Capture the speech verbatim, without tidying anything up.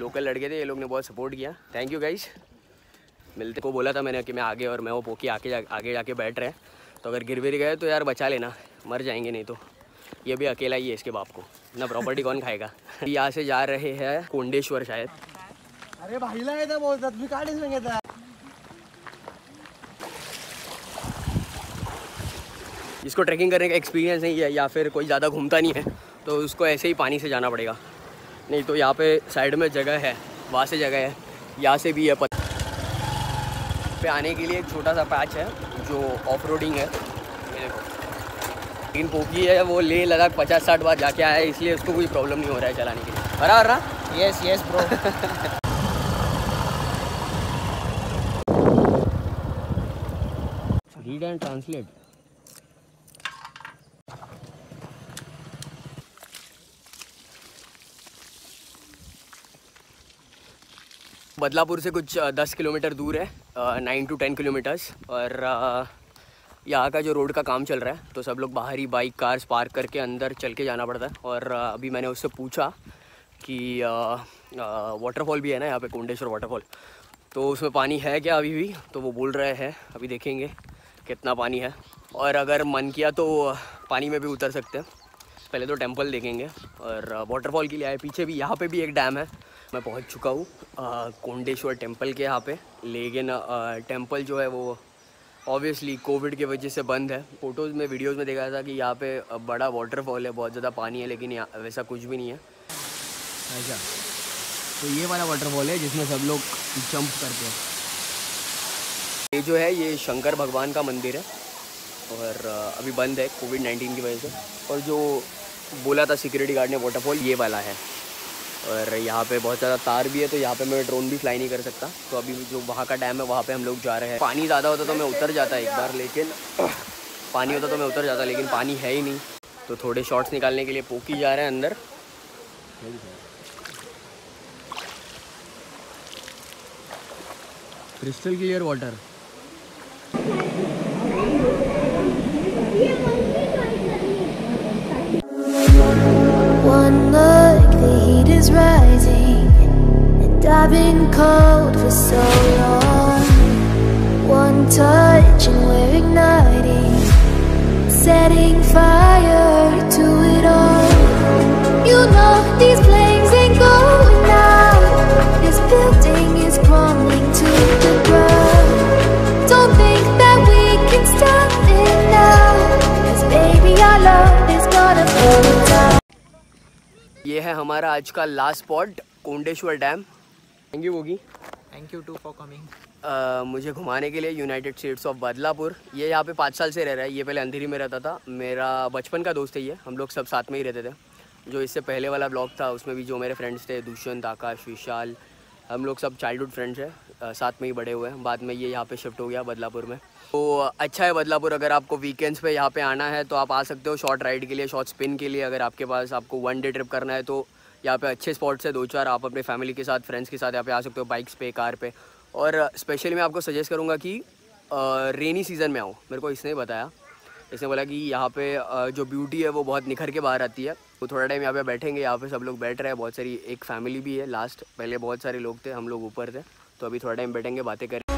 Local लड़के थे, ये लोग ने बहुत सपोर्ट किया, थैंक यू गाइस। मिलते को बोला था मैंने कि मैं आगे और मैं वो पोकी आके जा, आगे जाके बैठ रहे हैं, तो अगर गिर गिर गए तो यार बचा लेना, मर जाएंगे नहीं तो। ये भी अकेला ही है, इसके बाप को ना प्रॉपर्टी कौन खाएगा। यहाँ से जा रहे हैं कोंडेश्वर शायद। अरे भाईला येतं बोलतात मी काढीच सांगितलं। जिसको ट्रैकिंग करने का एक्सपीरियंस नहीं है या फिर कोई ज़्यादा घूमता नहीं है तो उसको ऐसे ही पानी से जाना पड़ेगा, नहीं तो यहाँ पे साइड में जगह है, वहाँ से जगह है, यहाँ से भी है। पत पे आने के लिए एक छोटा सा पैच है जो ऑफ रोडिंग है। लेकिन पोकी है वो ले लद्दाख पचास साठ बार जाके आया है, इसलिए उसको कोई प्रॉब्लम नहीं हो रहा है चलाने के लिए। बराबर ना? Yes yes bro. Read and translate. Badlapur से कुछ दस किलोमीटर दूर है, नाइन टू टेन किलोमीटर्स। और आ, यहाँ का जो रोड का काम चल रहा है तो सब लोग बाहर ही बाइक कार्स पार्क करके अंदर चल के जाना पड़ता है। और आ, अभी मैंने उससे पूछा कि वाटरफॉल भी है ना यहाँ पे, कोंडेश्वर वाटरफॉल, तो उसमें पानी है क्या अभी भी, तो वो बोल रहे हैं अभी देखेंगे कितना पानी है। और अगर मन किया तो पानी में भी उतर सकते हैं, पहले तो टेंपल देखेंगे और वाटरफॉल के लिए आए। पीछे भी यहाँ पे भी एक डैम है, मैं पहुँच चुका हूँ कोंडेश्वर टेंपल के यहाँ पे। लेकिन टेंपल जो है वो ऑब्वियसली कोविड की वजह से बंद है। फ़ोटोज़ में वीडियोज़ में देखा था कि यहाँ पे बड़ा वाटरफॉल है, बहुत ज़्यादा पानी है, लेकिन यहाँ वैसा कुछ भी नहीं है। ऐसा तो ये वाला वाटरफॉल है जिसमें सब लोग जंप करते हैं। ये जो है ये शंकर भगवान का मंदिर है और अभी बंद है कोविड नाइन्टीन की वजह से। और जो बोला था सिक्योरिटी गार्ड ने वाटरफॉल ये वाला है। और यहाँ पे बहुत ज़्यादा तार भी है, तो यहाँ पे मैं ड्रोन भी फ्लाई नहीं कर सकता। तो अभी जो वहाँ का डैम है वहाँ पे हम लोग जा रहे हैं। पानी ज़्यादा होता तो मैं उतर जाता एक बार, लेकिन पानी होता तो मैं उतर जाता, लेकिन पानी है ही नहीं। तो थोड़े शॉट्स निकालने के लिए पोकी जा रहे हैं अंदर। Crystal clear water. Rising and I've been cold for so long. One touch and we're igniting, setting fire to it all. You know these flames ain't going out. This building is crumbling to the ground. Don't think that we can stop it now, 'cause baby our love is gonna fall down. ये है हमारा आज का last spot Kondeshwar dam. Thank you होगी। Thank you too for coming. मुझे घुमाने के लिए यूनाइटेड स्टेट्स ऑफ बदलापुर। ये यहाँ पे पाँच साल से रह रहा है। ये पहले अंधेरी में रहता था, मेरा बचपन का दोस्त है ये, हम लोग सब साथ में ही रहते थे। जो इससे पहले वाला ब्लॉग था उसमें भी जो मेरे फ्रेंड्स थे, दुष्यंत, आकाश, विशाल, हम लोग सब चाइल्डहुड फ्रेंड्स हैं, साथ में ही बड़े हुए हैं। बाद में ये यहाँ पे शिफ्ट हो गया बदलापुर में। तो अच्छा है बदलापुर। अगर आपको वीकेंड्स पे यहाँ पे आना है तो आप आ सकते हो, शॉर्ट राइड के लिए, शॉर्ट स्पिन के लिए। अगर आपके पास आपको वन डे ट्रिप करना है तो यहाँ पे अच्छे स्पॉट्स है दो चार। आप अपने फैमिली के साथ, फ्रेंड्स के साथ यहाँ पे आ सकते हो, बाइक्स पे, कार पे। और स्पेशली मैं आपको सजेस्ट करूँगा कि रेनी सीज़न में आओ। मेरे को इसने बताया, इसने बोला कि यहाँ पे जो ब्यूटी है वो बहुत निखर के बाहर आती है। तो थोड़ा टाइम यहाँ पे बैठेंगे, यहाँ पे सब लोग बैठ रहे हैं, बहुत सारी एक फैमिली भी है। लास्ट पहले बहुत सारे लोग थे, हम लोग ऊपर थे, तो अभी थोड़ा टाइम बैठेंगे, बातें करें।